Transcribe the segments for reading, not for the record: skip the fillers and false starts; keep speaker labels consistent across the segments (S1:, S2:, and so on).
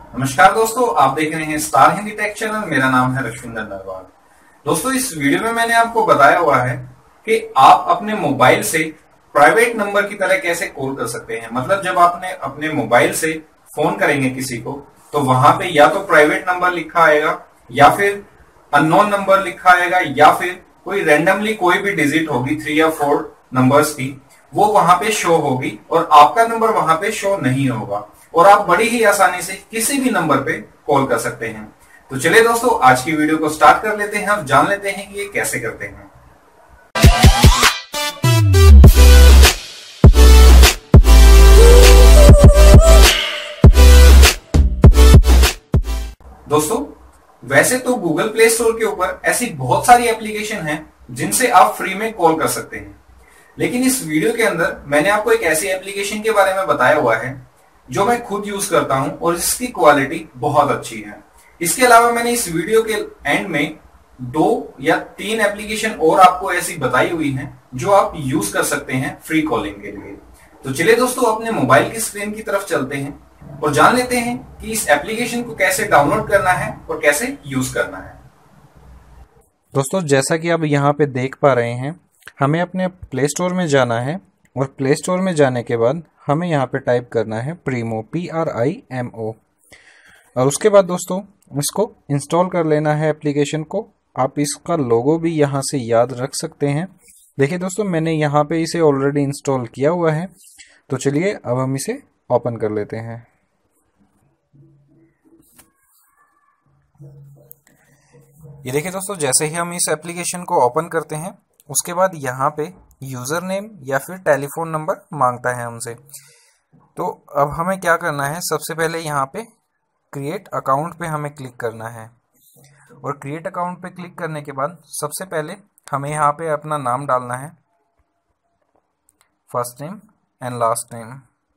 S1: नमस्कार दोस्तों, आप देख रहे हैं स्टार हिंदी टेक चैनल। मेरा नाम है रश्विंदर नरवाल। दोस्तों, इस वीडियो में मैंने आपको बताया हुआ है कि आप अपने मोबाइल से प्राइवेट नंबर की तरह कैसे कॉल कर सकते हैं। मतलब जब आपने अपने मोबाइल से फोन करेंगे किसी को, तो वहां पे या तो प्राइवेट नंबर लिखा आएगा या फिर अननोन नंबर लिखा आएगा या फिर कोई रैंडमली कोई भी डिजिट होगी 3 या 4 नंबर्स की, वो वहां पे शो होगी और आपका नंबर वहां पे शो नहीं होगा और आप बड़ी ही आसानी से किसी भी नंबर पे कॉल कर सकते हैं। तो चलिए दोस्तों, आज की वीडियो को स्टार्ट कर लेते हैं और जान लेते हैं कि ये कैसे करते हैं। दोस्तों, वैसे तो गूगल प्ले स्टोर के ऊपर ऐसी बहुत सारी एप्लीकेशन हैं जिनसे आप फ्री में कॉल कर सकते हैं, लेकिन इस वीडियो के अंदर मैंने आपको एक ऐसी एप्लीकेशन के बारे में बताया हुआ है जो मैं खुद यूज करता हूं और इसकी क्वालिटी बहुत अच्छी है। इसके अलावा मैंने इस वीडियो के एंड में 2 या 3 एप्लीकेशन और आपको ऐसी बताई हुई हैं जो आप यूज कर सकते हैं फ्री कॉलिंग के लिए। तो चलिए दोस्तों, अपने मोबाइल की स्क्रीन की तरफ चलते हैं और जान लेते हैं कि इस एप्लीकेशन को कैसे डाउनलोड करना है और कैसे यूज करना है।
S2: दोस्तों, जैसा कि आप यहाँ पे देख पा रहे हैं, हमें अपने प्ले स्टोर में जाना है और प्ले स्टोर में जाने के बाद हमें यहाँ पे टाइप करना है प्रीमो, PRIMO। और उसके बाद दोस्तों इसको इंस्टॉल कर लेना है एप्लीकेशन को। आप इसका लोगो भी यहाँ से याद रख सकते हैं। देखिए दोस्तों, मैंने यहाँ पे इसे ऑलरेडी इंस्टॉल किया हुआ है। तो चलिए अब हम इसे ओपन कर लेते हैं। ये देखिए दोस्तों, जैसे ही हम इस एप्लीकेशन को ओपन करते हैं उसके बाद यहाँ पे यूज़र नेम या फिर टेलीफोन नंबर मांगता है हमसे। तो अब हमें क्या करना है, सबसे पहले यहाँ पे क्रिएट अकाउंट पे हमें क्लिक करना है और क्रिएट अकाउंट पे क्लिक करने के बाद सबसे पहले हमें यहाँ पे अपना नाम डालना है, first name and last name.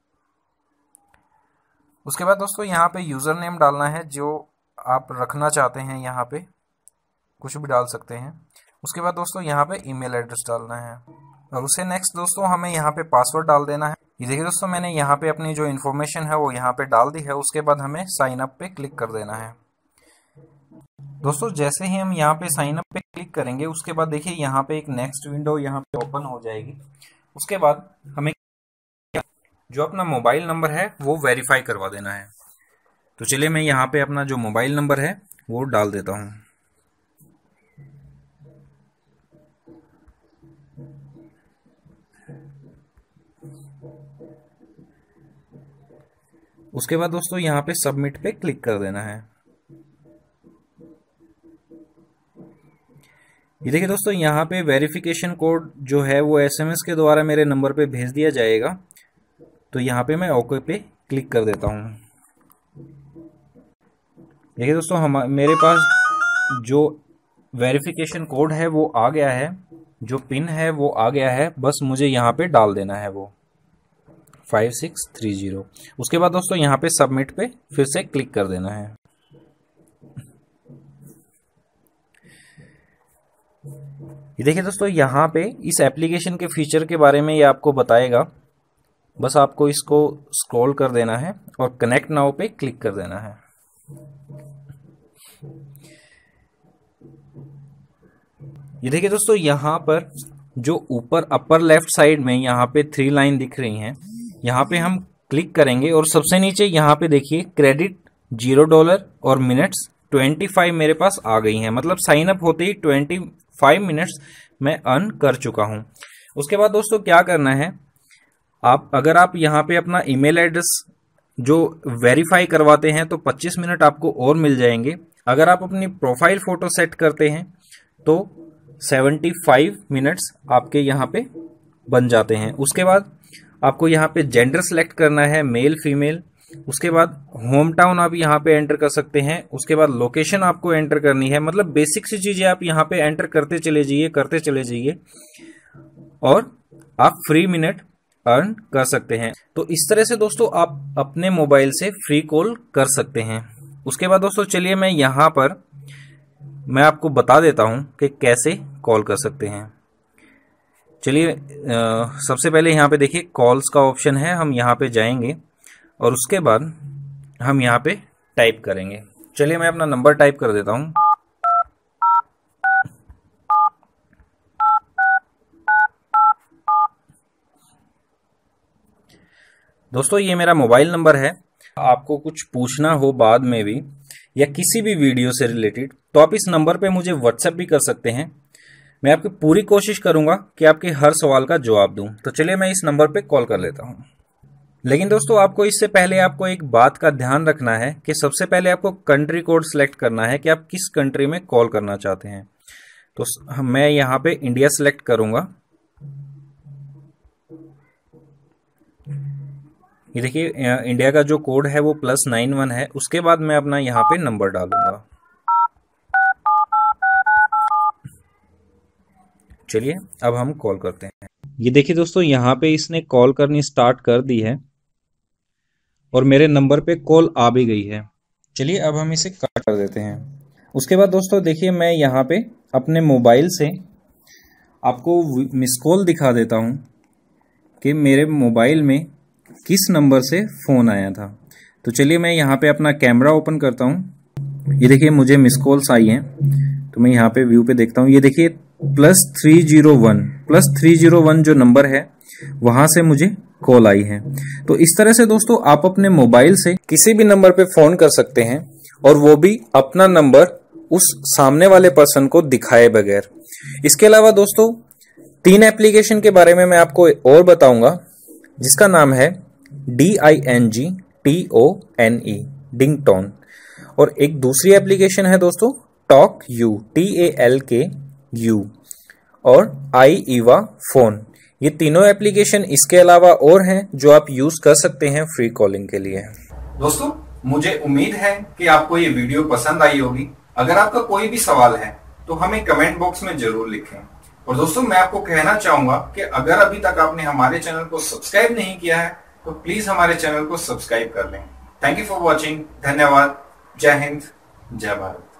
S2: उसके बाद दोस्तों यहाँ पे यूज़र नेम डालना है जो आप रखना चाहते हैं, यहाँ पे कुछ भी डाल सकते हैं। उसके बाद दोस्तों यहाँ पे ईमेल एड्रेस डालना है और उससे नेक्स्ट दोस्तों हमें यहाँ पे पासवर्ड डाल देना है। ये देखिए दोस्तों, मैंने यहाँ पे अपनी जो इन्फॉर्मेशन है वो यहाँ पे डाल दी है। उसके बाद हमें साइन अप पे क्लिक कर देना है। दोस्तों, जैसे ही हम यहाँ पे साइन अप पे क्लिक करेंगे उसके बाद देखिए यहाँ पे एक नेक्स्ट विंडो यहाँ पे ओपन हो जाएगी। उसके बाद हमें जो अपना मोबाइल नंबर है वो वेरीफाई करवा देना है। तो चलिए मैं यहाँ पे अपना जो मोबाइल नंबर है वो डाल देता हूँ। उसके बाद दोस्तों यहाँ पे सबमिट पे क्लिक कर देना है। ये देखिए दोस्तों, यहाँ पे वेरिफिकेशन कोड जो है वो SMS के द्वारा मेरे नंबर पे भेज दिया जाएगा। तो यहाँ पे मैं ओके पे क्लिक कर देता हूँ। देखिए दोस्तों, मेरे पास जो वेरिफिकेशन कोड है वो आ गया है, जो पिन है वो आ गया है। बस मुझे यहाँ पे डाल देना है वो 5630। उसके बाद दोस्तों यहाँ पे सबमिट पे फिर से क्लिक कर देना है। ये देखिए दोस्तों, यहाँ पे इस एप्लीकेशन के फीचर के बारे में ये आपको बताएगा। बस आपको इसको स्क्रॉल कर देना है और कनेक्ट नाउ पे क्लिक कर देना है। ये देखिए दोस्तों, यहाँ पर जो ऊपर अपर लेफ्ट साइड में यहाँ पे 3 लाइन दिख रही हैं, यहाँ पे हम क्लिक करेंगे और सबसे नीचे यहाँ पे देखिए क्रेडिट $0 और मिनट्स 25 मेरे पास आ गई हैं। मतलब साइन अप होते ही 25 मिनट्स मैं अर्न कर चुका हूँ। उसके बाद दोस्तों क्या करना है, अगर आप यहाँ पे अपना ईमेल एड्रेस जो वेरीफाई करवाते हैं तो 25 मिनट आपको और मिल जाएंगे। अगर आप अपनी प्रोफाइल फोटो सेट करते हैं तो 75 मिनट्स आपके यहाँ पे बन जाते हैं। उसके बाद आपको यहाँ पे जेंडर सेलेक्ट करना है, मेल फीमेल। उसके बाद होम टाउन आप यहाँ पे एंटर कर सकते हैं। उसके बाद लोकेशन आपको एंटर करनी है। मतलब बेसिक सी चीजें आप यहाँ पे एंटर करते चले जाइए और आप फ्री मिनट अर्न कर सकते हैं। तो इस तरह से दोस्तों आप अपने मोबाइल से फ्री कॉल कर सकते हैं। उसके बाद दोस्तों चलिए मैं आपको बता देता हूं कि कैसे कॉल कर सकते हैं। चलिए सबसे पहले यहाँ पे देखिए कॉल्स का ऑप्शन है, हम यहाँ पे जाएंगे और उसके बाद हम यहाँ पे टाइप करेंगे। चलिए मैं अपना नंबर टाइप कर देता हूं। दोस्तों ये मेरा मोबाइल नंबर है। आपको कुछ पूछना हो बाद में भी या किसी भी वीडियो से रिलेटेड तो आप इस नंबर पे मुझे व्हाट्सएप भी कर सकते हैं। मैं आपकी पूरी कोशिश करूंगा कि आपके हर सवाल का जवाब दूं। तो चलिए मैं इस नंबर पे कॉल कर लेता हूं। लेकिन दोस्तों आपको इससे पहले आपको एक बात का ध्यान रखना है कि सबसे पहले आपको कंट्री कोड सिलेक्ट करना है कि आप किस कंट्री में कॉल करना चाहते हैं। तो मैं यहाँ पे इंडिया सिलेक्ट करूंगा। ये देखिए इंडिया का जो कोड है वो +91 है। उसके बाद मैं अपना यहाँ पे नंबर डालूंगा। चलिए अब हम कॉल करते हैं। ये देखिए दोस्तों यहाँ पे इसने कॉल करनी स्टार्ट कर दी है और मेरे नंबर पे कॉल आ भी गई है। चलिए अब हम इसे कट कर देते हैं। उसके बाद दोस्तों देखिए मैं यहाँ पे अपने मोबाइल से आपको मिस कॉल दिखा देता हूँ कि मेरे मोबाइल में किस नंबर से फ़ोन आया था। तो चलिए मैं यहाँ पे अपना कैमरा ओपन करता हूँ। ये देखिए मुझे मिस कॉल्स आई हैं तो मैं यहाँ पे व्यू पे देखता हूँ। ये देखिए +301 जो नंबर है वहां से मुझे कॉल आई है। तो इस तरह से दोस्तों आप अपने मोबाइल से किसी भी नंबर पे फोन कर सकते हैं और वो भी अपना नंबर उस सामने वाले पर्सन को दिखाए बगैर। इसके अलावा दोस्तों 3 एप्लीकेशन के बारे में मैं आपको और बताऊंगा जिसका नाम है DINGTONE डिंगटोन, और एक दूसरी एप्लीकेशन है दोस्तों TalkU TALKU और iEva फोन। ये तीनों एप्लीकेशन इसके अलावा और हैं जो आप यूज कर सकते हैं फ्री कॉलिंग के लिए।
S1: दोस्तों मुझे उम्मीद है कि आपको ये वीडियो पसंद आई होगी। अगर आपका कोई भी सवाल है तो हमें कमेंट बॉक्स में जरूर लिखें। और दोस्तों मैं आपको कहना चाहूंगा कि अगर अभी तक आपने हमारे चैनल को सब्सक्राइब नहीं किया है तो प्लीज हमारे चैनल को सब्सक्राइब कर लें। Thank you for watching. धन्यवाद। जय हिंद, जय भारत।